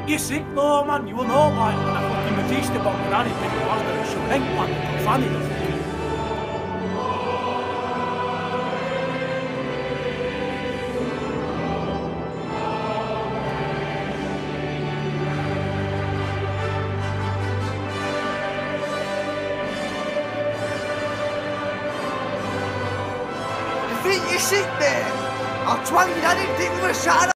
You sick though, man, you will know why when I fucking Batista bomb and I didn't think it was going to show an ink man, funny the fucking. You think you're sick, mate? I'll twang your head in dick with a shot.